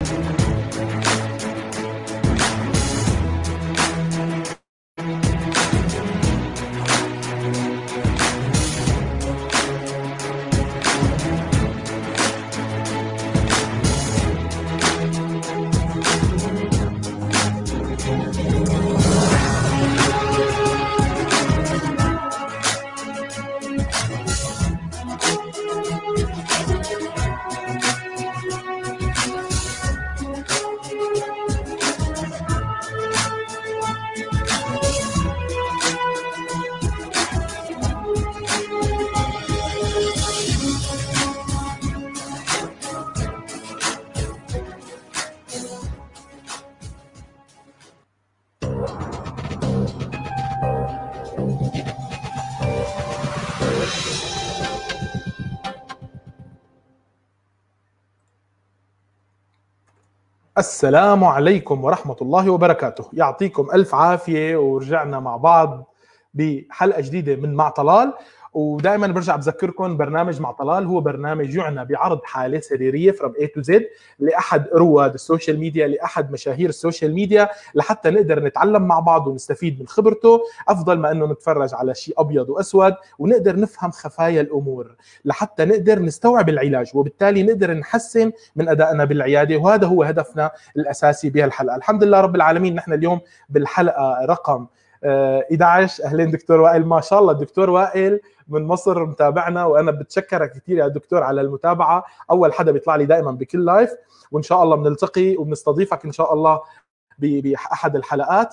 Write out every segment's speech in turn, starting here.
السلام عليكم ورحمة الله وبركاته. يعطيكم ألف عافية، ورجعنا مع بعض بحلقة جديدة من مع طلال. ودائما برجع بذكركم برنامج مع طلال هو برنامج يعنى بعرض حالة سريرية from A to Z لأحد رواد السوشيال ميديا، لأحد مشاهير السوشيال ميديا، لحتى نقدر نتعلم مع بعض ونستفيد من خبرته أفضل ما أنه نتفرج على شيء أبيض وأسود، ونقدر نفهم خفايا الأمور لحتى نقدر نستوعب العلاج، وبالتالي نقدر نحسن من أدائنا بالعيادة. وهذا هو هدفنا الأساسي بهالحلقة. الحمد لله رب العالمين، نحن اليوم بالحلقة رقم 11. أهلين دكتور وائل. ما شاء الله الدكتور وائل من مصر متابعنا، وانا بتشكرك كثير يا دكتور على المتابعه. اول حدا بيطلع لي دائما بكل لايف، وان شاء الله بنلتقي وبنستضيفك ان شاء الله باحد الحلقات.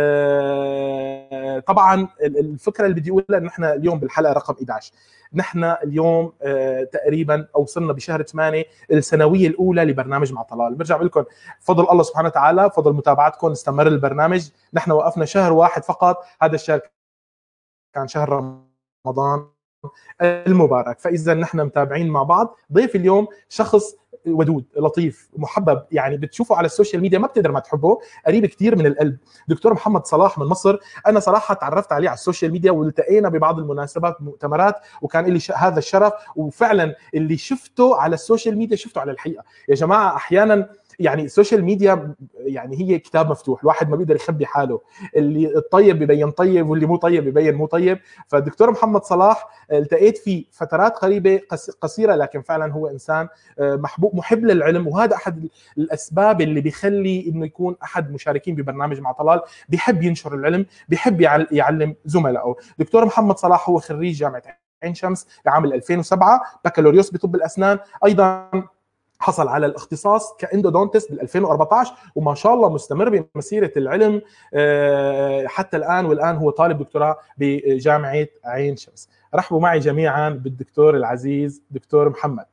طبعا الفكره اللي بدي اقولها انه نحن اليوم بالحلقه رقم 11. نحن اليوم تقريبا اوصلنا بشهر 8 السنويه الاولى لبرنامج مع طلال. برجع بقول لكم فضل الله سبحانه وتعالى، فضل متابعتكم استمر البرنامج. نحن وقفنا شهر واحد فقط، هذا الشهر كان شهر رمضان المبارك. فاذا نحن متابعين مع بعض. ضيف اليوم شخص ودود لطيف محبب، يعني بتشوفه على السوشيال ميديا ما بتقدر ما تحبه، قريب كثير من القلب. دكتور محمد صلاح من مصر. انا صراحه تعرفت عليه على السوشيال ميديا والتقينا ببعض المناسبات مؤتمرات، وكان لي هذا الشرف. وفعلا اللي شفته على السوشيال ميديا شفته على الحقيقه. يا جماعه احيانا يعني السوشيال ميديا يعني هي كتاب مفتوح، الواحد ما بيقدر يخبي حاله، اللي الطيب بيبين طيب واللي مو طيب بيبين مو طيب. فالدكتور محمد صلاح التقيت فيه فترات قريبه قصيره، لكن فعلا هو انسان محبوب محب للعلم، وهذا احد الاسباب اللي بيخلي انه يكون احد مشاركين ببرنامج مع طلال. بيحب ينشر العلم، بيحب يعلم زملائه. دكتور محمد صلاح هو خريج جامعه عين شمس بعام 2007، بكالوريوس بطب الاسنان، ايضا حصل على الاختصاص كاندودونتست بال 2014، وما شاء الله مستمر بمسيره العلم حتى الان. والان هو طالب دكتوراه بجامعه عين شمس. رحبوا معي جميعا بالدكتور العزيز دكتور محمد.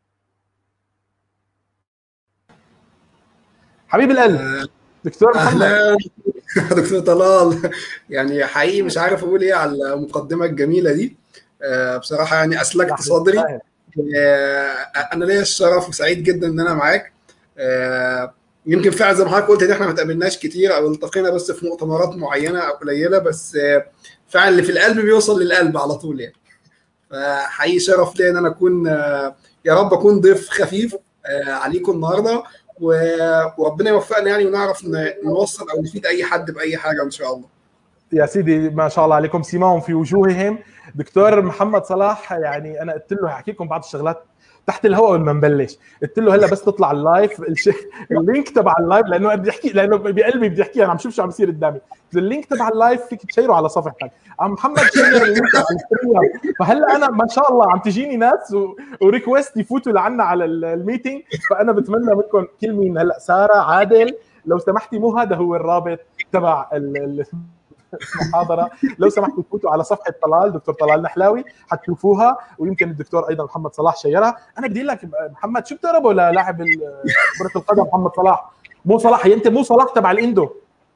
حبيب القلب دكتور محمد. دكتور طلال، يعني حقيقي مش عارف اقول ايه على المقدمه الجميله دي. بصراحه يعني اسلكت صدري. انا ليا الشرف وسعيد جدا ان انا معاك. يمكن فعلا زي ما حضرتك قلت ان احنا ما تقابلناش كتير او التقينا بس في مؤتمرات معينه او قليله، بس فعلا اللي في القلب بيوصل للقلب على طول يعني. فحقيقي شرف ليا ان انا اكون يا رب اكون ضيف خفيف عليكم النهارده، وربنا يوفقنا يعني ونعرف نوصل او نفيد اي حد باي حاجه ان شاء الله. يا سيدي ما شاء الله عليكم، سيماهم في وجوههم. دكتور محمد صلاح، يعني انا قلت له هحكي لكم بعض الشغلات تحت الهواء قبل ما نبلش. قلت له هلا بس تطلع اللايف اللينك تبع اللايف، لانه بدي احكي، لانه بقلبي بدي احكي، انا عم شوف شو عم بيصير قدامي. اللينك تبع اللايف فيك تشيره على صفحتك. عم محمد شير اللينك تبع الستريم، فهلا انا ما شاء الله عم تجيني ناس وريكوست يفوتوا لعنا على الميتينج. فانا بتمنى منكم كل مين هلا، ساره، عادل، لو سمحتي مو هذا هو الرابط تبع المحاضره، لو سمحتوا تفوتوا على صفحه طلال، دكتور طلال نحلاوي، حتشوفوها. ويمكن الدكتور ايضا محمد صلاح شيرها. انا بدي لك محمد، شو بتقربوا للاعب كره القدم محمد صلاح؟ مو صلاح، انت مو صلاح تبع الاندو.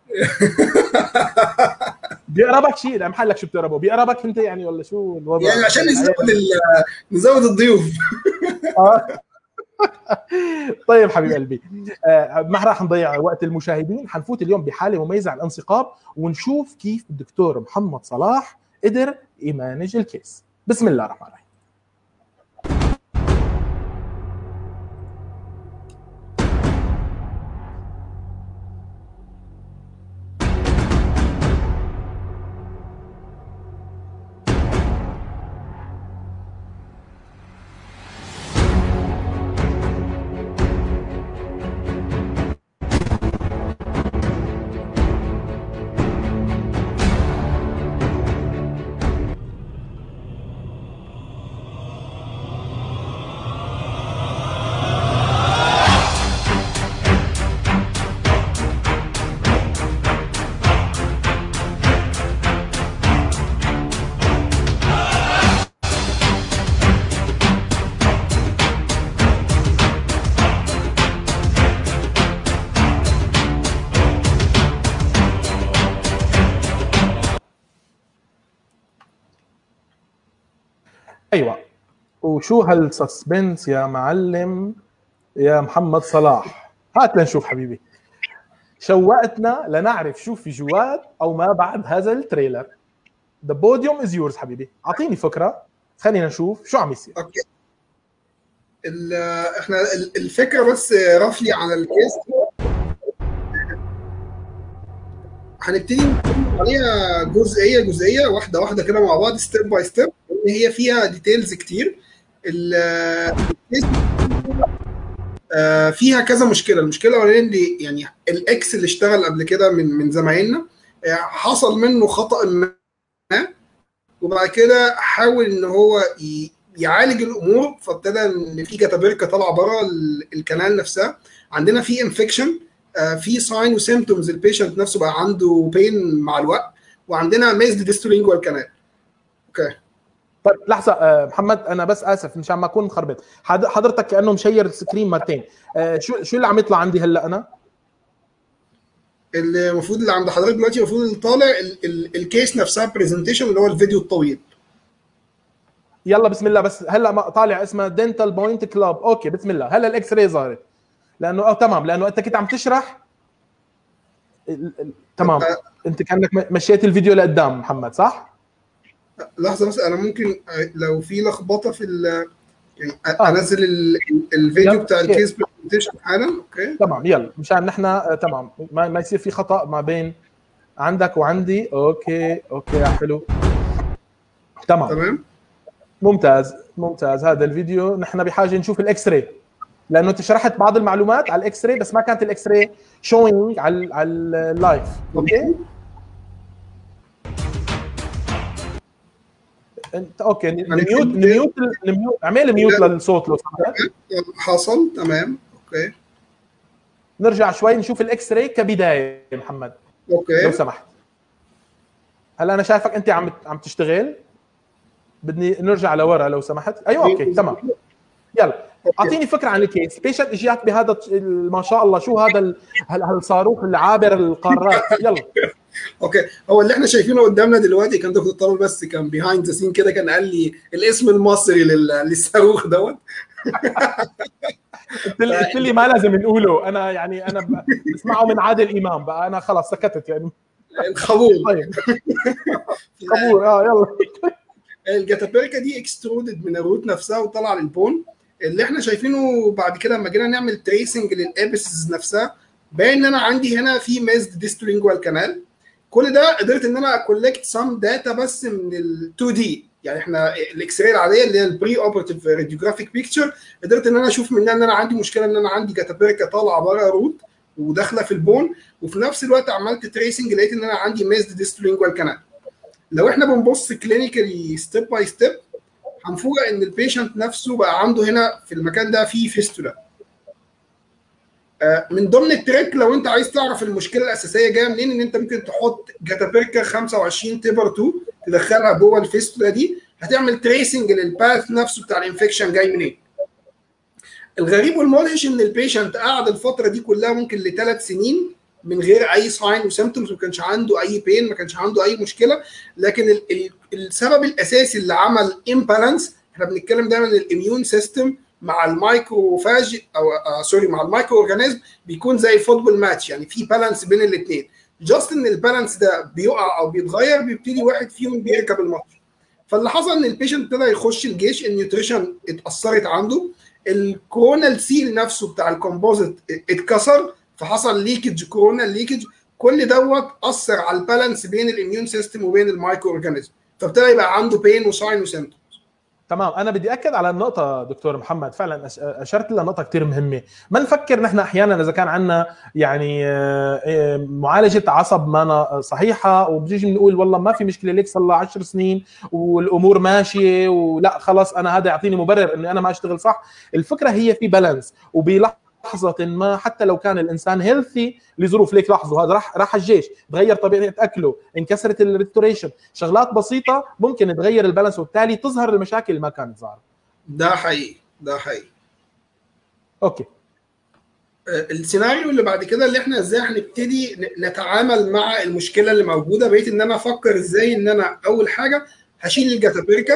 بيقربك شيء؟ لا محلك شو بتقربوا؟ بيقربك انت يعني ولا شو الوضع؟ يعني عشان نزود الضيوف. طيب حبيب قلبي، ما راح نضيع وقت المشاهدين. حنفوت اليوم بحاله مميزه عن الانسقاب، ونشوف كيف الدكتور محمد صلاح قدر يمانج الكيس. بسم الله الرحمن الرحيم. ايوه. وشو هالسسبنس يا معلم يا محمد صلاح؟ هات لنشوف حبيبي، شوقتنا لنعرف شو في جوات او ما بعد هذا التريلر. The podium is yours حبيبي، اعطيني فكره، خلينا نشوف شو عم يصير. اوكي. احنا الفكره بس رفلي على الكيس، هنبتدي نتكلم عليها جزئيه جزئيه، واحده واحده كده مع بعض، ستيب باي ستيب، لان هي فيها ديتيلز كتير. الكيس فيها كذا مشكله. المشكله الاولانيه اللي يعني الاكس اللي اشتغل قبل كده من زمايلنا حصل منه خطا ما، وبعد كده حاول ان هو يعالج الامور، فابتدى ان في جتابركه طالعه بره الكنال نفسها. عندنا في انفكشن، في ساين وسيمتومز، البيشنت نفسه بقى عنده بين مع الوقت، وعندنا ميزد ديستولينجوال كانال. اوكي. طيب لحظه محمد، انا بس اسف مشان ما اكون مخربط، حضرتك كانه مشير السكرين مرتين. شو اللي عم يطلع عندي هلا انا؟ المفروض اللي عند حضرتك دلوقتي، المفروض اللي طالع الكيس نفسها برزنتيشن، اللي هو الفيديو الطويل. يلا بسم الله. بس هلا طالع اسمه دنتال بوينت كلاب. اوكي بسم الله. هلا الاكس راي ظهرت، لانه تمام، لانه انت كنت عم تشرح تمام. انت كانك مشيت الفيديو لقدام محمد، صح؟ لحظه بس، انا ممكن لو في لخبطه في يعني انزل الفيديو بتاع الكيس برزنتيشن حالا. اوكي تمام، يلا مشان نحن تمام ما يصير في خطا ما بين عندك وعندي. اوكي حلو، تمام. ممتاز ممتاز. هذا الفيديو نحن بحاجه نشوف الاكس راي، لانه انت شرحت بعض المعلومات على الاكس راي، بس ما كانت الاكس راي شوينج على اللايف. اوكي انت اوكي. نميوت اعمل ميوت للصوت لو سمحت. حصل تمام. اوكي نرجع شوي نشوف الاكس راي كبدايه محمد. اوكي لو سمحت. هلا انا شايفك انت عم تشتغل، بدي نرجع لورا لو سمحت. ايوه اوكي تمام. يلا اعطيني فكره عن الكيس. بيشنت اجاك بهذا ما شاء الله، شو هذا الصاروخ اللي عابر القارات؟ يلا. اوكي. هو اللي احنا شايفينه قدامنا دلوقتي كان دكتور طلال، بس كان بيهايند ذا سين كده، كان قال لي الاسم المصري للصاروخ دوت. قلت لي ما لازم نقوله، انا يعني انا بسمعه من عادل امام بقى، انا خلاص سكتت يعني. الخبور. طيب خبور يلا. الجاتابيركا دي اكسترودد من الروت نفسها وطلع للبون. اللي احنا شايفينه بعد كده لما جينا نعمل تريسنج للابسز نفسها، باين ان انا عندي هنا في ميزد ديستولينجوال كانال. كل ده قدرت ان انا اكولكت سام داتا بس من ال 2 دي، يعني احنا الاكس راي العاديه اللي هي البري اوبرتيف راديوجرافيك بيكتشر، قدرت ان انا اشوف منها ان انا عندي مشكله، ان انا عندي جاتابيركا طالعه بره روت وداخله في البون، وفي نفس الوقت عملت تريسنج لقيت ان انا عندي ميزد ديستولينجوال كانال. لو احنا بنبص كلينيكالي ستيب باي ستيب، هنفوجئ ان البيشنت نفسه بقى عنده هنا في المكان ده فيه فيستولا. من ضمن التريك لو انت عايز تعرف المشكله الاساسيه جايه منين، ان انت ممكن تحط جاتابيركا 25 تبر 2 تدخلها جوه الفيستولا دي، هتعمل تريسنج للباث نفسه بتاع الانفكشن جاي منين. الغريب والمدهش ان البيشنت قعد الفتره دي كلها ممكن ل3 سنين من غير اي ساين وسيمتومز، ما كانش عنده اي بين، ما كانش عنده اي مشكله. لكن السبب الاساسي اللي عمل امبالانس، احنا بنتكلم دايما الاميون سيستم مع المايكروفاج او سوري مع المايكرو اورجانيزم بيكون زي فوتبول ماتش، يعني في بالانس بين الاثنين. جاست ان البالانس ده بيقع او بيتغير، بيبتدي واحد فيهم بيركب الماتش. فاللي حصل ان البيشنت ابتدى يخش الجيش، النيوتريشن اتاثرت عنده، الكورونال سيل نفسه بتاع الكومبوزيت اتكسر، فحصل ليكج، كورونال ليكج. كل دوت اثر على البالانس بين الاميون سيستم وبين المايكرو اورجانيزم، فابتدى يبقى عنده بين وساين وسيمتوم. تمام. انا بدي اكد على النقطه دكتور محمد، فعلا اشرت لنقطه كثير مهمه. ما نفكر نحن احيانا اذا كان عندنا يعني معالجه عصب ما صحيحه وبنيجي بنقول والله ما في مشكله، ليك صار له 10 سنين والامور ماشيه، ولا خلاص انا هذا يعطيني مبرر اني انا ما اشتغل صح. الفكره هي في بالانس، وبلحظه ما حتى لو كان الانسان هيلثي لظروف، ليك لاحظوا هذا راح الجيش، تغير طبيعه اكله، انكسرت الريستوريشن، شغلات بسيطه ممكن تغير البالانس، وبالتالي تظهر المشاكل اللي ما كانت ظاهره. ده حقيقي، ده حقيقي. اوكي. السيناريو اللي بعد كده اللي احنا ازاي هنبتدي نتعامل مع المشكله اللي موجوده، بقيت ان انا افكر ازاي ان انا اول حاجه هشيل الجاتابيركا.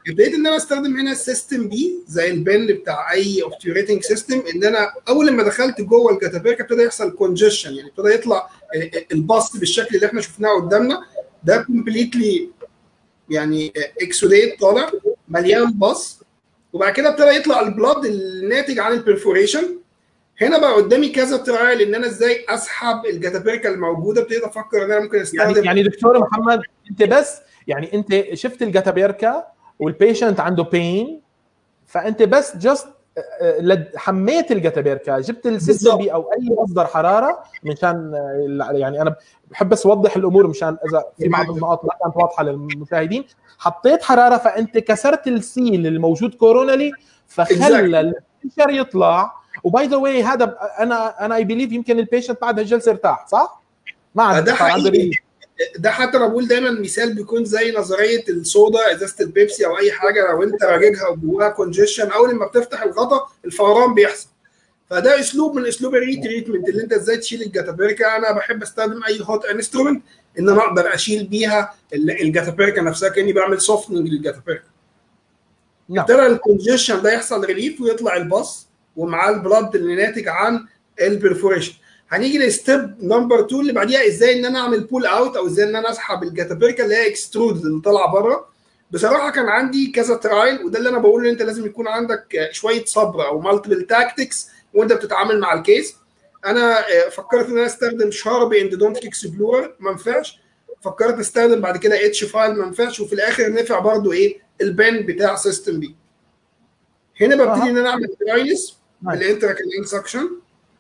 ابتديت ان انا استخدم هنا السيستم بي زي البن بتاع اي اوبتيوريتنج سيستم، ان انا اول ما دخلت جوه الجاتابيركا ابتدى يحصل كونجيشن، يعني ابتدى يطلع الباص بالشكل اللي احنا شفناه قدامنا ده كومبليتلي، يعني اكسوديت طالع مليان باص، وبعد كده ابتدى يطلع البلاد الناتج عن البرفوريشن. هنا بقى قدامي كذا ترايل ان انا ازاي اسحب الجاتابيركا الموجوده. ابتديت افكر ان انا ممكن استخدم يعني دكتور محمد، انت بس يعني انت شفت الجاتابيركا والبيشنت عنده بين، فانت بس جاست حميت الجاتابيركا، جبت السيستم بي او اي مصدر حراره مشان يعني انا بحب بس اوضح الامور مشان اذا في بعض النقاط ما كانت واضحه للمشاهدين. حطيت حراره فانت كسرت السيل الموجود كورونالي فخلى الفيشر يطلع. وباي ذا واي هذا انا اي بليف يمكن البيشنت بعد هالجلسه ارتاح صح؟ ما عاد ده حقيقي. ده حتى انا بقول دايما مثال بيكون زي نظريه الصودا، ازازه البيبسي او اي حاجه لو انت راجعها وجواها كونجيشن، اول ما بتفتح الغطا الفوران بيحصل. فده اسلوب من اسلوب الريتريتمنت اللي انت ازاي تشيل الجاتابيركا. انا بحب استخدم اي هوت انسترومنت ان انا اقدر اشيل بيها الجاتابيركا نفسها، كاني بعمل سوفتنج للجاتابيركا. ابتدى الكونجيشن ده يحصل ريليف ويطلع الباص ومعاه البلاد اللي ناتج عن البرفوريشن. هنيجي لستيب نمبر 2 اللي بعديها، ازاي ان انا اعمل بول اوت او ازاي ان انا اسحب الجاتابيركا اللي هي اكسترود اللي طالعه بره. بصراحه كان عندي كذا ترايل، وده اللي انا بقول ان انت لازم يكون عندك شويه صبر او مالتيبل تاكتكس وانت بتتعامل مع الكيس. انا فكرت ان انا استخدم شارب اندودونتيك اكسبلورر، ما نفعش. فكرت استخدم بعد كده اتش فايل، ما نفعش. وفي الاخر نفع برضو ايه البن بتاع سيستم بي. هنا ببتدي ان انا اعمل ترايلز بالانتراكالين سكشن.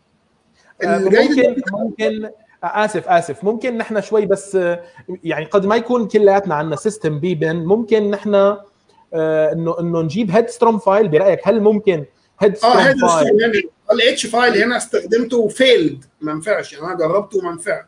ممكن اسف ممكن نحن شوي بس يعني قد ما يكون كلياتنا عندنا سيستم بي بن، ممكن نحن انه نجيب هيد ستروم فايل. برايك هل ممكن هيد ستروم فايل؟ الاتش فايل هنا استخدمته فيلد، ما نفعش. يعني انا جربته وما نفعش.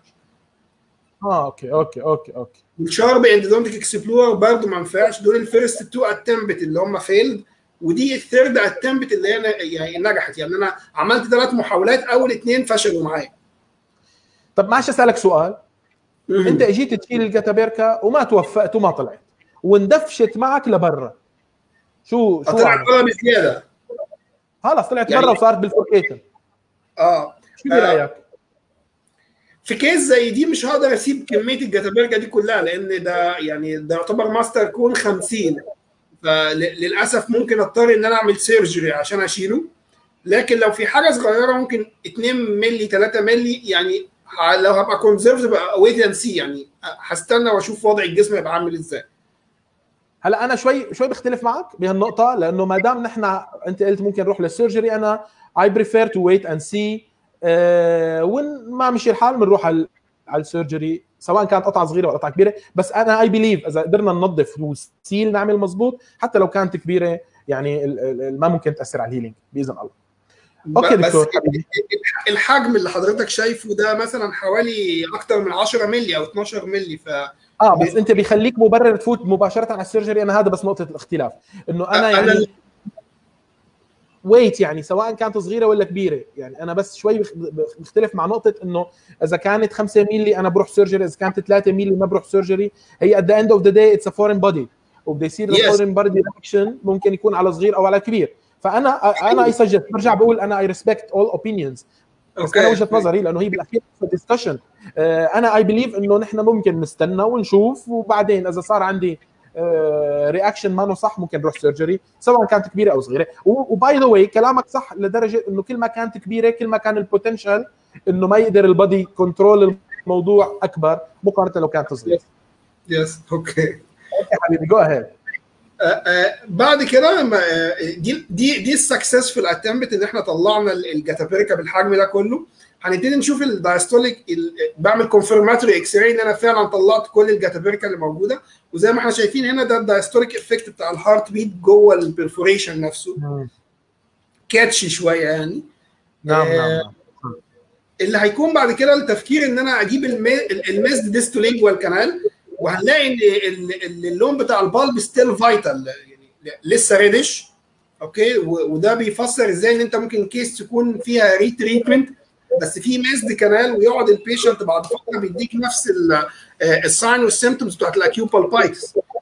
اوكي. والشارب اندودونتيك اكسبلورر برضه ما نفعش. دول الفيرست تو اتمبت اللي هم فيلد، ودي الثيرد اتمبت اللي هي يعني نجحت. يعني انا عملت 3 محاولات، اول 2 فشلوا معايا. طب معلش اسالك سؤال. انت اجيت تشيل الجاتابيركا وما توفقت وما طلعت واندفشت معك لبرا، شو طلعت بره بزياده، خلص طلعت يعني برا وصارت بالفوركيشن. شو برايك؟ في كيس زي دي مش هقدر اسيب كميه الجاتابيركا دي كلها، لان ده يعني ده يعتبر ماستر كون 50، فللاسف ممكن اضطر ان انا اعمل سيرجري عشان اشيله. لكن لو في حاجه صغيره ممكن 2 مللي 3 مللي، يعني لو هبقى كونزرف بقى ويت اند سي، يعني هستنى واشوف وضع الجسم هيبقى عامل ازاي. هلا انا شوي بختلف معك بهالنقطه، لانه ما دام نحن انت قلت ممكن نروح للسيرجري، انا اي بريفير تو ويت اند سي. وين ما مشي الحال بنروح على السيرجري، سواء كانت قطعه صغيره ولا قطعه كبيره. بس انا اي بليف اذا قدرنا ننظف وسيل نعمل مزبوط حتى لو كانت كبيره، يعني ما ممكن تاثر على الهيلينج باذن الله. اوكي دكتور حبيبي. الحجم اللي حضرتك شايفه ده مثلا حوالي اكتر من 10 مللي او 12 مللي، بس انت بيخليك مبرر تفوت مباشره على السيرجري. انا هذا بس نقطه الاختلاف، انه انا يعني ويت يعني سواء كانت صغيره ولا كبيره. يعني انا بس شوي بختلف مع نقطه انه اذا كانت 5 مللي انا بروح سيرجري، اذا كانت 3 مللي ما بروح سيرجري. هي at the end of the day it's a foreign body، وبده يصير الفورين بودي رياكشن ممكن يكون على صغير او على كبير. فانا اي سجست، برجع بقول انا اي ريسبكت اول اوبينيونز، بس انا وجهه نظري لانه هي بالاخير ديسكشن. انا اي بليف انه نحن ممكن نستنى ونشوف، وبعدين اذا صار عندي رياكشن ما صح ممكن نروح سيرجري سواء كانت كبيره او صغيره. وباي ذا واي كلامك صح لدرجه انه كل ما كانت كبيره كل ما كان البوتنشال انه ما يقدر البادي كنترول الموضوع اكبر مقارنه لو كانت صغيره. يس اوكي حبيبي جو اهيد. بعد كده دي السكسسفul اتمبت ان احنا طلعنا الجاتابيركا بالحجم ده كله. هنبتدي نشوف الدايستوليك، بعمل كونفيرماتوري اكس راي ان انا فعلا طلعت كل الجاتابيركا اللي موجوده. وزي ما احنا شايفين هنا ده الدايستوليك افكت بتاع الهارت بيت جوه البرفوريشن نفسه. كاتشي شويه يعني. نعم. اللي هيكون بعد كده التفكير ان انا اجيب الميزد ديستولينجوال كانال، وهنلاقي ان اللون بتاع البالب ستيل فايتال، يعني لسه ريدش. اوكي، وده بيفسر ازاي ان انت ممكن كيس تكون فيها ريتريتمنت بس في ميزد كانال، ويقعد البيشنت بعد فتره بيديك نفس الساين والسيمتومز بتاعت الاكيوبال بايتس.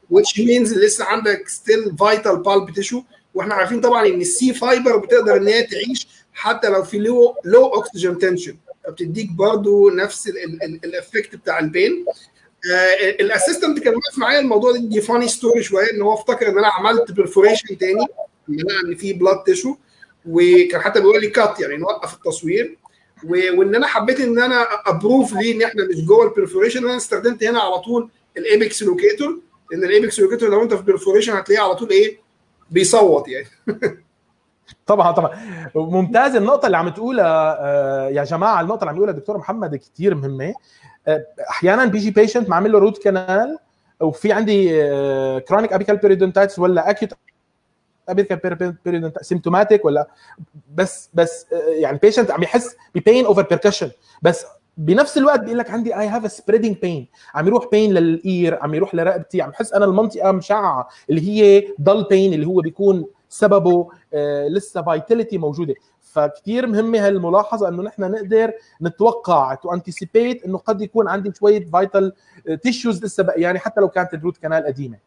which means لسه عندك still vital pulp tissue. واحنا عارفين طبعا ان السي فايبر بتقدر ان هي تعيش حتى لو في لو اوكسجين تنشن، فبتديك برضو نفس الافكت بتاع البين. الاسيستنت كان واقف معايا الموضوع دي فاني ستوري شويه، ان هو افتكر ان انا عملت برفوريشن تاني، ان في بلاد تيشو، وكان حتى بيقول لي كات يعني نوقف التصوير، وان انا حبيت ان انا ابروف ليه ان احنا مش جوه البرفوريشن. انا استخدمت هنا على طول الايبكس لوكيتور، لان الايبكس لوكيتور لو انت في برفوريشن هتلاقيه على طول ايه بيصوت يعني. طبعا طبعا ممتاز. النقطه اللي عم تقولها يا جماعه، النقطه اللي عم يقولها دكتور محمد كثير مهمه. احيانا بيجي بيشنت معمل له روت كانال، وفي عندي كرونيك ابيكال بيريدونتايتس ولا اكيوت ابيكال بيريدونتايتس سيمتوماتيك، ولا بس يعني بيشنت عم يحس ببين اوفر بيركشن، بس بنفس الوقت بيقول لك عندي اي هاف سبريدنج بين، عم يروح بين للاير، عم يروح لرقبتي، عم بحس انا المنطقه مشعه اللي هي ضل بين اللي هو بيكون سببه لسه فايتاليتي موجوده. فكتير مهمه هالملاحظه انه نحن نقدر نتوقع تو انتسيبيت انه قد يكون عندي شويه فايتال تيشوز لسه يعني حتى لو كانت الروت كانال قديمه.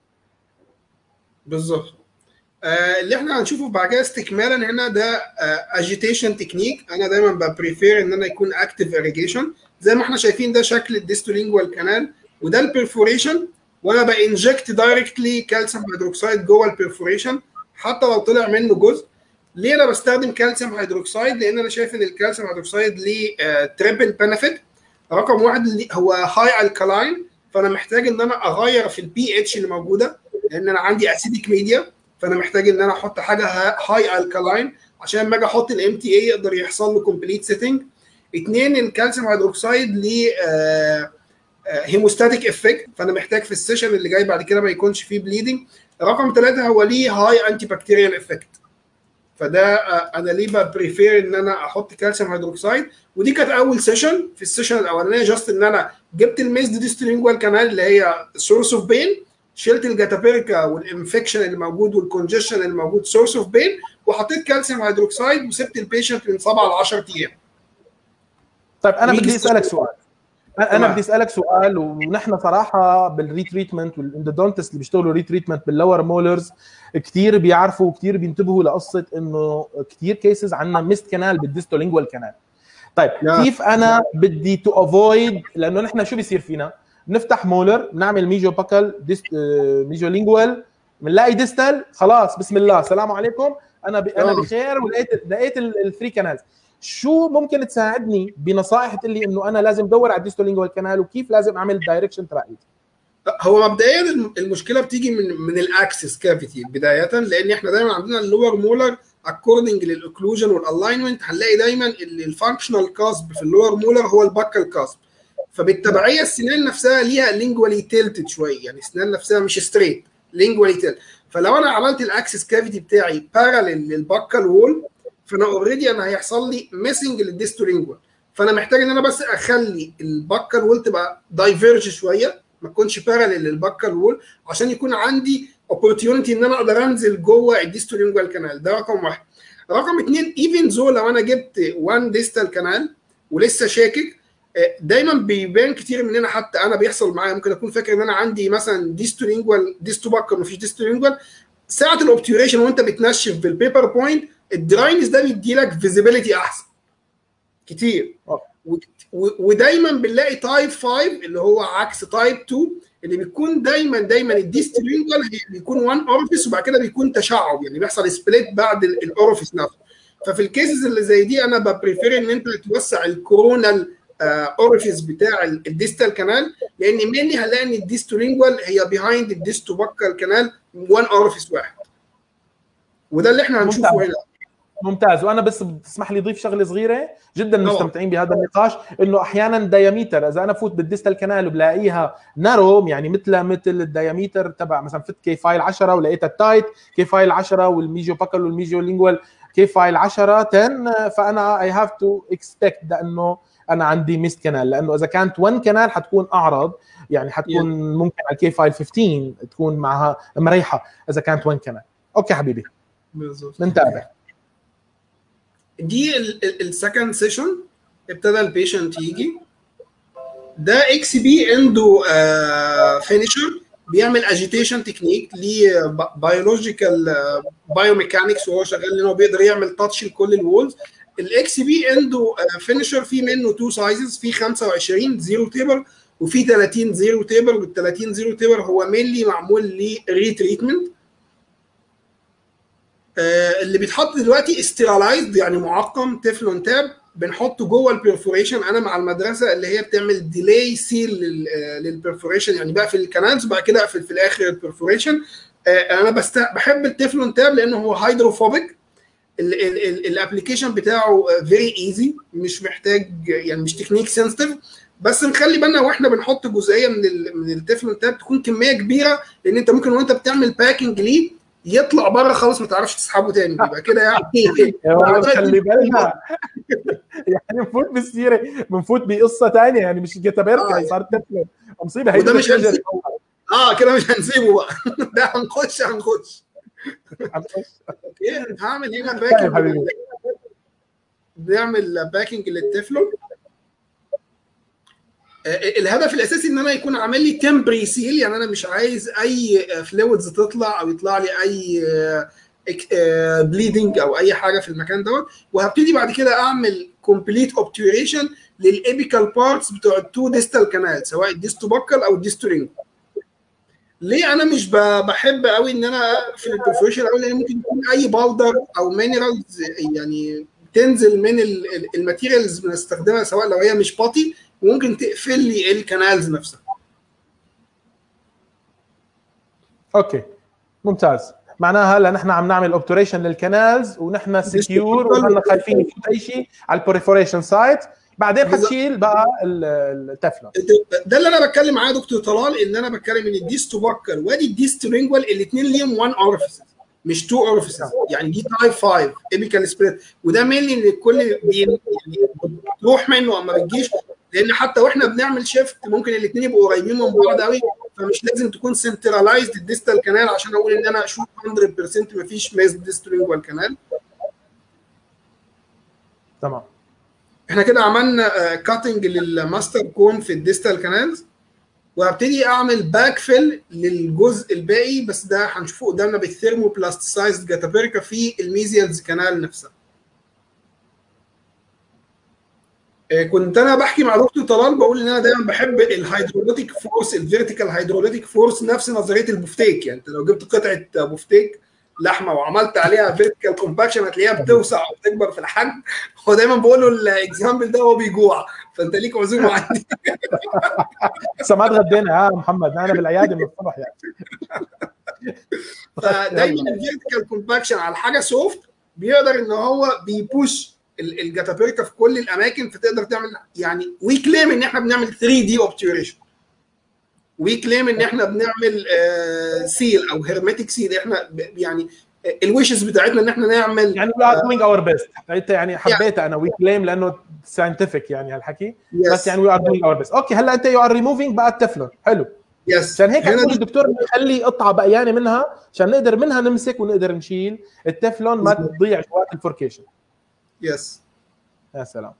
بالظبط. اللي احنا هنشوفه بعد كده استكمالا هنا ده اجيتيشن تكنيك. انا دايما ببريفير ان انا يكون اكتيف اريجيشن، زي ما احنا شايفين ده شكل الديستولينجوال كانال، وده البرفوريشن، وانا بانجكت دايركتلي كالسيوم هيدروكسيد جوه البرفوريشن حتى لو طلع منه جزء. ليه انا بستخدم كالسيوم هيدروكسيد؟ لان انا شايف ان الكالسيوم هيدروكسيد ليه تريبل بنفيت. رقم واحد هو هاي الكالاين، فانا محتاج ان انا اغير في البي اتش اللي موجوده، لان انا عندي اسيديك ميديا، فانا محتاج ان انا احط حاجه هاي الكالاين عشان لما اجي احط الام تي اي يقدر يحصل له كومبليت سيتنج. اثنين، الكالسيوم هيدروكسيد ليه هيموستاتيك افكت، فانا محتاج في السيشن اللي جاي بعد كده ما يكونش فيه بليدنج. رقم ثلاثه هو ليه هاي انتي بكتيريال افكت، فده انا ليه بريفير ان انا احط كالسيوم هيدروكسيد. ودي كانت اول سيشن. في السيشن الاولانيه جاست ان انا جبت الميزد ديستولينجوال كانال اللي هي سورس اوف بين، شلت الجاتابيركا والانفكشن اللي موجود والكونجيشن اللي موجود سورس اوف بين، وحطيت كالسيوم هيدروكسيد وسبت البيشنت من 7 ل 10 ايام. طيب انا بدي اسالك سؤال، انا بدي اسالك سؤال. ونحن صراحه بالريتريتمنت والاندودونتست اللي بيشتغلوا ريتريتمنت باللور مولرز كثير بيعرفوا وكثير بينتبهوا لقصه انه كثير كيسز عندنا ميست كانال بالديستولينجوال كانال. طيب كيف انا بدي تو افويد؟ لانه نحن شو بيصير فينا؟ بنفتح مولر، بنعمل ميجو باكل ميجو لينجوال، بنلاقي ديستال، خلاص بسم الله السلام عليكم، انا بخير، ولقيت الثري كانالز. شو ممكن تساعدني بنصائح تقول لي انه انا لازم ادور على الديستولينجوال كانال، وكيف لازم اعمل دايركشن تراقيد؟ هو مبدئيا المشكله بتيجي من الاكسس كافيتي بدايه، لان احنا دايما عندنا اللور مولر اكوردنج للاوكلوجن والالاينمنت هنلاقي دايما الفانكشنال كاسب في اللور مولر هو الباكل كاسب، فبالتبعيه السنان نفسها ليها لينجوالي تيلتد شويه، يعني السنان نفسها مش ستريت، لينجوالي تيلت. فلو انا عملت الاكسس كافيتي بتاعي باراليل للباكل وول، فانا اوريدي انا هيحصل لي ميسنج للديستولينجوال، فانا محتاج ان انا بس اخلي الباكل وول تبقى دايفيرج شويه، ما تكونش باراليل للباكل وول، عشان يكون عندي اوبورتيونيتي ان انا اقدر انزل جوه الديستولينجوال كانال. ده رقم واحد. رقم اثنين، ايفن زو لو انا جبت 1 ديستال كانال ولسه شاكك، دايما بيبان كتير مننا، حتى انا بيحصل معايا، ممكن اكون فاكر ان انا عندي مثلا ديستولينجوال ديستوباكل مفيش ديستولينجوال، ساعه الاوبتيوريشن وانت بتنشف بالبيبر بوينت الدراينس ده بيدي لك فيزيبيليتي احسن كتير. ودايما بنلاقي تايب 5 اللي هو عكس تايب 2 اللي بيكون دايما الديستولينجوال بيكون 1 اورفيس وبعد كده بيكون تشعب، يعني بيحصل سبليت بعد الاورفيس نفسه. ففي الكيسز اللي زي دي انا ببريفير ان انت توسع الكورونال اورفيس بتاع الديستال كانال، لان مينلي هنلاقي ان الديستولينجوال هي بيهايند الديستوباكال كانال 1 اورفيس واحد، وده اللي احنا هنشوفه هنا. ممتاز. وانا بس بتسمح لي اضيف شغله صغيره، جدا مستمتعين بهذا النقاش، انه احيانا دايمتر، اذا انا فوت بالديستال كانال وبلاقيها نارو، يعني مثل الدايمتر تبع مثلا فت كي فايل 10 ولقيتها تايت كي فايل 10 والميجو باكل والميجو لينجوال كي فايل 10 10، فانا اي هاف تو اكسبكت ده انه انا عندي ميست كانال، لانه اذا كانت 1 كانال حتكون اعرض، يعني حتكون ممكن على الكي فايل 15 تكون معها مريحه اذا كانت 1 كانال. اوكي حبيبي، بالظبط. نتابع. دي السكند سيشن، ابتدى البيشنت يجي، ده اكس بي اندو فينيشر، بيعمل اجيتيشن تكنيك، ليه بيولوجيكال بايوميكانكس، وهو شغال ان هو بيقدر يعمل تاتش لكل الوولز. الاكس بي عنده فينشر فيه منه تو سايزز، في 25 زيرو تيبر وفي 30 زيرو تيبر. وال 30 زيرو تيبر هو مينلي معمول لريتريتمنت. اللي بيتحط دلوقتي استيرالايزد يعني معقم تeflon تاب، بنحطه جوه البرفوريشن. انا مع المدرسه اللي هي بتعمل ديلي سيل للبرفوريشن، يعني بقفل الكنالز وبعد كده اقفل في الاخر البرفوريشن. انا بحب التeflon تاب لانه هو هيدروفوبيك. الابلكيشن بتاعه فيري ايزي، مش محتاج يعني مش تكنيك سنسيتيف. بس نخلي بالنا واحنا بنحط جزئيه من التeflon تاب تكون كميه كبيره، لان انت ممكن وانت بتعمل باكينج ليه يطلع بره خالص ما تعرفش تسحبه تاني، بيبقى كده يعني خلي بالنا يعني بنفوت بالسيره، بنفوت بقصه ثانيه يعني، مش جتابركه هي صارت تفلت مصيبه. هي وده مش هنسيبه. كده مش هنسيبه بقى. ده هنخش هنخش. اوكي، هعمل هنا طيب باكينج. حبيبي، بنعمل باكينج للتeflon. الهدف الاساسي ان انا يكون عامل لي تمبري سيل، يعني انا مش عايز اي فلويدز تطلع او يطلع لي اي بليدنج او اي حاجه في المكان دوت. وهبتدي بعد كده اعمل كومبليت اوبتيوريشن للابيكال بارتس بتوع التو ديستال كانال، سواء الديستوبكال او الديستورينج. ليه انا مش بحب قوي ان انا اقفل البرفوريشن الاول؟ لان ممكن يكون اي باودر او مينرالز يعني تنزل من الماتيريالز بنستخدمها، سواء لو هي مش باتي، وممكن تقفل لي الكنالز نفسها. اوكي ممتاز. معناها هلا نحن عم نعمل اوبتوريشن للكنالز ونحن سكيور وما خايفين يفوت اي شيء على البريفوريشن سايت. بعدين حتشيل بقى التفلون. ده اللي انا بتكلم معاه دكتور طلال، ان انا بتكلم ان الديستوبكال وادي الديستورينجوال الاثنين ليهم 1 اورفيس مش 2 اورفيسز. يعني دي تايب 5 ايبيكال سبريد، وده مينلي ان الكل يعني بتروح منه اما بتجيش، لان حتى واحنا بنعمل شيفت ممكن الاثنين يبقوا قريبين من بعض قوي، فمش لازم تكون سنترلايزد الديستال كانال عشان اقول ان انا اشوف 100% مفيش ميز ديستورينجوال كانال. تمام. احنا كده عملنا كاتنج للماستر كون في الديستال كانالز، وهبتدي اعمل باك فيل للجزء الباقي، بس ده هنشوفه قدامنا بالثيرمو بلاستيسايزد جاتابيركا في الميزيالز كانال نفسها. كنت انا بحكي مع دكتور طلال بقول ان انا دايما بحب الهيدروليتيك فورس، الفيرتيكال هيدروليتيك فورس، نفس نظريه البوفتيك. يعني انت لو جبت قطعه بوفتيك لحمه وعملت عليها فيرتيكال كومباكشن هتلاقيها بتوسع وبتكبر في الحجم. هو دايما بقول له الاكزامبل ده هو بيجوع، فانت ليك عزومه عندي. لسه ما اتغدينا يا محمد، انا بالعياده من الصبح يعني. فدايما الفيرتيكال كومباكشن على حاجه سوفت بيقدر ان هو بيبوش الجاتابيركا في كل الاماكن، فتقدر تعمل يعني وي كليم ان احنا بنعمل 3 دي اوبتيوريشن، وي كليم ان احنا بنعمل سيل او هيرميتيك سيل. احنا يعني الويشز بتاعتنا ان احنا نعمل يعني وي ار دوينج اور بيست. انت يعني حبيت انا وي كليم لانه ساينتفك يعني هالحكي، بس يعني وي ار دوينج اور بيست. اوكي هلا انت يو ار ريموفينج بقى التفلون. حلو. عشان هيك بقول الدكتور نخلي قطعه بقيانه منها عشان نقدر منها نمسك ونقدر نشيل التفلون ما تضيع جوات الفوركيشن. يس. يا سلام،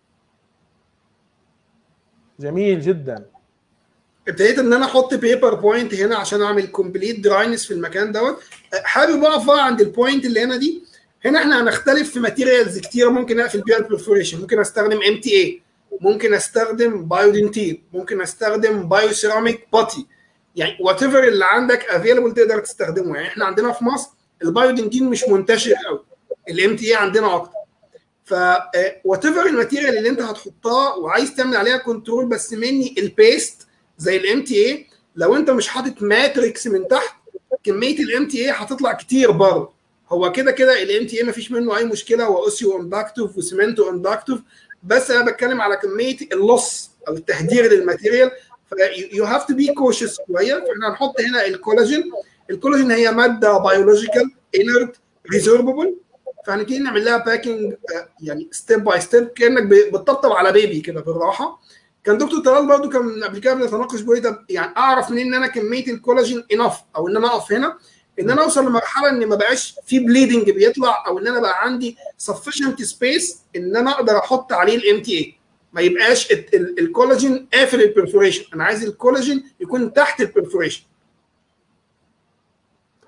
جميل جدا. ابتديت ان انا احط بيبر بوينت هنا عشان اعمل كومبليت دراينس في المكان دوت. حابب اقف عند البوينت اللي هنا دي. هنا احنا هنختلف في ماتيريالز كتيره ممكن اقفل بيها البرفوريشن. ممكن استخدم ام تي اي، ممكن استخدم بايودنتين، ممكن استخدم بايو سيراميك باتي، يعني وات ايفر اللي عندك افيلبل تقدر تستخدمه. يعني احنا عندنا في مصر البايودنتين مش منتشر قوي، الام تي اي عندنا اكتر. ف وات ايفر الماتيريال اللي انت هتحطها وعايز تعمل عليها كنترول، بس مني البيست زي الام تي اي، لو انت مش حاطط ماتريكس من تحت كميه الام تي اي هتطلع كتير برضه. هو كده كده الام تي اي مفيش منه اي مشكله، هو اوسيو اندكتيف وسيمنتو اندكتيف، بس انا بتكلم على كميه اللص او التهدير للماتيريال. فيو هاف تو بي كوشس شويه. فاحنا هنحط هنا الكولاجين. الكولاجين هي ماده بيولوجيكال انرت ريزورببل، فهنبتدي نعمل لها باكينج يعني ستيب باي ستيب كانك بتطبطب على بيبي كده بالراحه. كان دكتور طلال برضه كان قبل كده بنتناقش بيقول لي طب يعني اعرف منين ان انا كميه الكولاجين انف، او ان انا اقف هنا ان انا اوصل لمرحله ان ما بقاش في بليدنج بيطلع، او ان انا بقى عندي sufficient سبيس ان انا اقدر احط عليه الام تي اي، ما يبقاش الكولاجين قافل البرفوريشن. انا عايز الكولاجين يكون تحت البرفوريشن.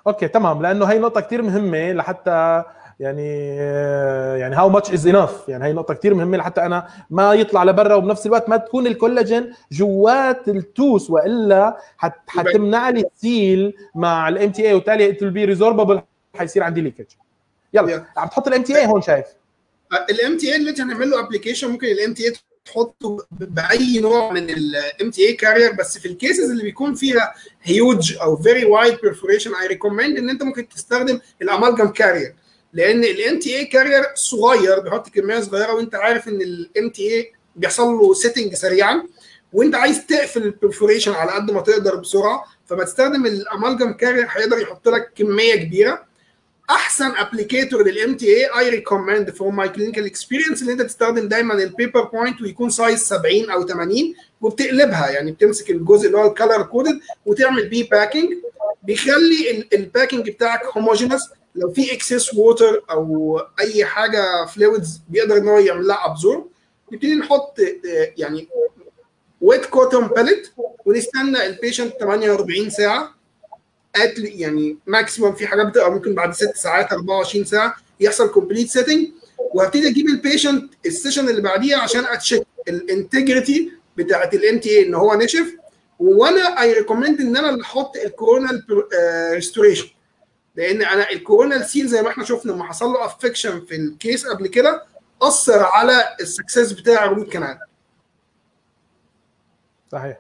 اوكي تمام، لانه هي نقطه كثير مهمه لحتى يعني هاو ماتش از انف، يعني هي نقطه كثير مهمه لحتى انا ما يطلع لبرا، وبنفس الوقت ما تكون الكولاجين جوات التوس، والا حتمنع لي السيل مع الام تي اي، وبالتالي ات بي ريزوربل، حيصير عندي ليكج. يلا عم تحط الام تي اي هون، شايف الام تي اي اللي هنعمل له ابلكيشن، ممكن الام تي اي تحطه باي نوع من الام تي اي كارير، بس في الكيسز اللي بيكون فيها هيوج او فيري وايد بيرفوريشن اي ريكومند ان انت ممكن تستخدم الامالجم كارير، لان الام تي اي كارير صغير بيحط كميه صغيره، وانت عارف ان الام تي اي بيحصل له سيتنج سريعا، وانت عايز تقفل البرفوريشن على قد ما تقدر بسرعه، فما تستخدم الامالجم كارير هيقدر يحط لك كميه كبيره. احسن ابليكيتور للام تي اي اي ريكومند فروم ماي كلينيكال اكسبيرينس ان انت تستخدم دايما البيبر بوينت، ويكون سايز 70 او 80، وبتقلبها، يعني بتمسك الجزء اللي هو الكالر كودد وتعمل بيه باكينج، بيخلي الباكينج بتاعك هوموجينس، لو في اكسس ووتر او اي حاجه فلويدز بيقدر ان هو يعمل لها ابزورب. نبتدي نحط يعني ويت كوتون باليت، ونستنى البيشنت 48 ساعه، يعني ماكسيموم، في حاجات بتبقى ممكن بعد 6 ساعات 24 ساعه يحصل كومبليت سيتنج، وهبتدي اجيب البيشنت السيشن اللي بعديها عشان اتشيك الانتجريتي بتاعت الام تي اي ان هو نشف، وانا اي ريكومند ان انا اللي احط الكورونال ريستوريشن، لان انا الكورونال سيل زي ما احنا شفنا لما حصل له افكشن في الكيس قبل كده اثر على السكسس بتاع الروت كانال. صحيح.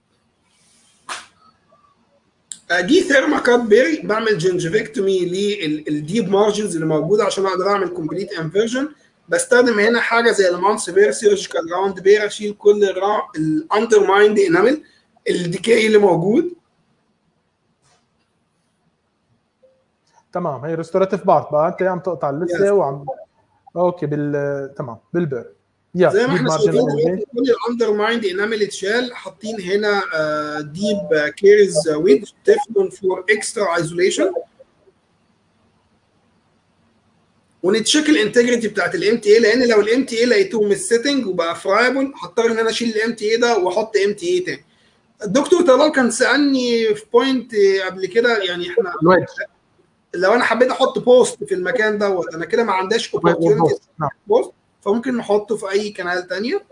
دي ثيرماكات بيري، بعمل جنجفكتومي للديب مارجنز اللي موجوده عشان اقدر اعمل كومبليت انفيرجن. بستخدم هنا حاجه زي المانس بير سيرجيكال راوند بير، اشيل كل الاندر مايند انامل الديكي اللي موجود. تمام، هي ريستوراتيف بارت بقى، انت عم تقطع اللثه وعم اوكي تمام بالبير. زي ما احنا شايفين دلوقتي كل الاندر مايند انامل اتشال، حاطين هنا ديب كيرز ويدج تeflon فور اكسترا ايزوليشن، ونتشيك الانتجريتي بتاعت الام تي اي، لان لو الام تي اي لقيته مش سيتنج وبقى فرايبل هضطر ان انا اشيل الام تي اي ده واحط ام تي اي تاني. الدكتور طلال كان سالني في بوينت قبل كده، يعني احنا لو انا حبيت احط بوست في المكان دوت، انا كده ما عنديش اوبورتيونيتي بوست، فممكن نحطه في اي كانال ثانيه،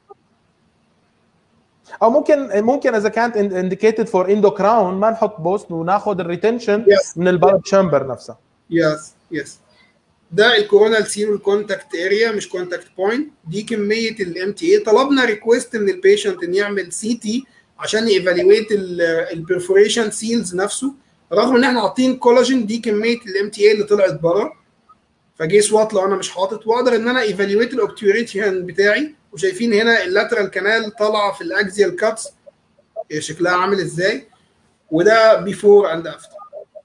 او ممكن اذا كانت انديكيتد فور اندوكراون ما نحط بوست، وناخذ الريتنشن من البالب تشامبر نفسها. يس ده الكورونال سيل والكونتاكت اريا مش كونتاكت بوينت. دي كميه الام تي اي. طلبنا ريكويست من البيشنت ان يعمل سي تي عشان ييفالويت البرفوريشن سيلز نفسه، رغم ان احنا حاطين كولاجين. دي كميه الام تي اي اللي طلعت بره، فجيس وات لو انا مش حاطط، واقدر ان انا ايفالويت الاوبتيوريشن بتاعي. وشايفين هنا اللاترال كانال طالعه في الاكزيال كاتس شكلها عامل ازاي، وده بيفور اند افتر.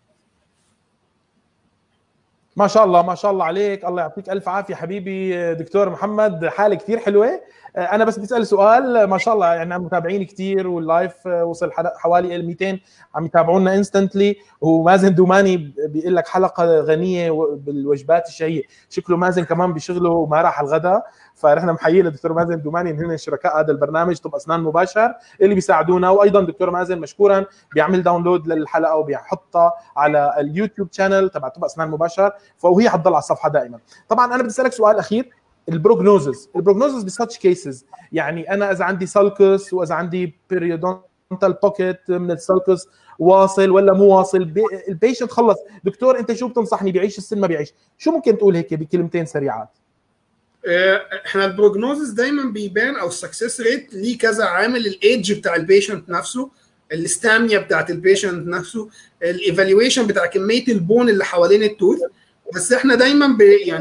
ما شاء الله ما شاء الله عليك، الله يعطيك الف عافيه حبيبي دكتور محمد، حاله كثير حلوه. انا بس بدي اسال سؤال، ما شاء الله يعني متابعين كثير، واللايف وصل حوالي 200 عم يتابعونا انستنتلي، ومازن دوماني بيقول لك حلقه غنيه بالوجبات الشهيه، شكله مازن كمان بشغله وما راح الغداء، فنحن محيين للدكتور مازن دوماني ان هن شركاء هذا البرنامج طب اسنان مباشر اللي بيساعدونا. وايضا دكتور مازن مشكورا بيعمل داونلود للحلقه وبيحطها على اليوتيوب شانل تبع طب اسنان مباشر، فهي حتضل على الصفحه دائما. طبعا انا بدي اسالك سؤال اخير، البروجنوزز بساتش كيسز، يعني انا اذا عندي سالكس واذا عندي بيريودونتال بوكيت من السالكس واصل ولا مو واصل، البيشنت خلص دكتور انت شو بتنصحني، بيعيش السن ما بيعيش، شو ممكن تقول هيك بكلمتين سريعات؟ احنا البروجنوزس دايما بيبان، او السكسس ريت ليه كذا عامل، الايدج بتاع البيشنت نفسه، الاستاميا بتاعت البيشنت نفسه، الايفالويشن بتاع كميه البون اللي حوالين التوث. بس احنا دايما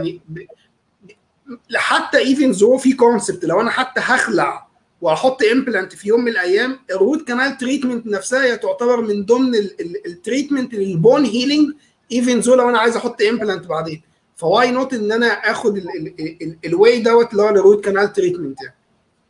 حتى ايفن زو في كونسبت، لو انا حتى هخلع واحط امبلانت في يوم من الايام، الروت كانال تريتمنت نفسها تعتبر من ضمن التريتمنت للبون هيلينج، ايفن زو لو انا عايز احط امبلانت بعدين، فواي نوت ان انا اخد الواي دوت اللي هو الروت كانال تريتمنت يعني.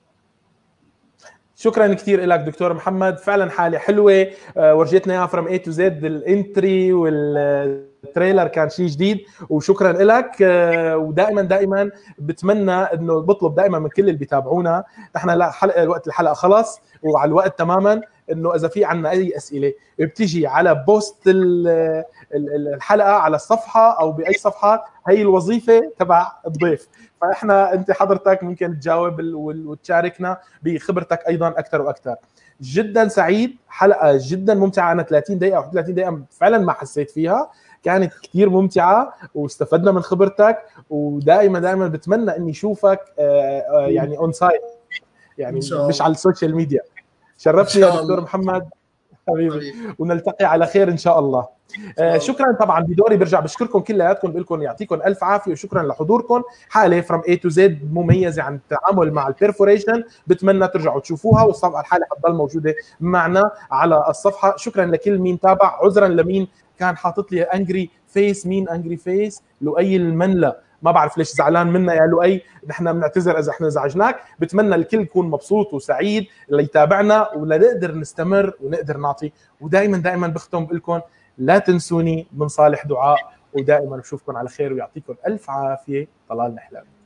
شكرا كثير لك دكتور محمد، فعلا حاله حلوه، ورجيتنا اياها فروم اي تو زد، الانتري والتريلر كان شيء جديد، وشكرا لك. ودائما بتمنى انه بطلب دائما من كل اللي بيتابعونا، نحن وقت الحلقه خلص وعلى الوقت تماما، انه اذا في عندنا اي اسئله بتيجي على بوست الحلقه على الصفحه او باي صفحه، هي الوظيفه تبع الضيف. فاحنا انت حضرتك ممكن تجاوب وتشاركنا بخبرتك ايضا اكثر واكثر. جدا سعيد، حلقه جدا ممتعه. انا 30 دقيقه او 30 دقيقه فعلا ما حسيت فيها، كانت كثير ممتعه واستفدنا من خبرتك. ودائما بتمنى اني اشوفك يعني اون سايت، يعني مش على السوشيال ميديا. شرفتني يا دكتور محمد حبيبي، ونلتقي على خير ان شاء الله. شكرا. طبعا بدوري برجع بشكركم كلياتكم، بقول لكم يعطيكم الف عافيه وشكرا لحضوركم. حاله فروم اي تو زد مميزه عن التعامل مع البيرفوريشن، بتمنى ترجعوا تشوفوها، والصفحه الحاله حتضل موجوده معنا على الصفحه. شكرا لكل مين تابع، عذرا لمين كان حاطط لي انجري فيس. مين انجري فيس؟ لؤي المنلى، ما بعرف ليش زعلان منا يا لؤي، نحن بنعتذر اذا احنا ازعجناك. بتمنى الكل يكون مبسوط وسعيد اللي يتابعنا، ولنقدر نستمر ونقدر نعطي. ودائما بختم بقول لكم لا تنسوني من صالح دعاء، ودائما بشوفكم على خير ويعطيكم الف عافيه. طلال نحلم.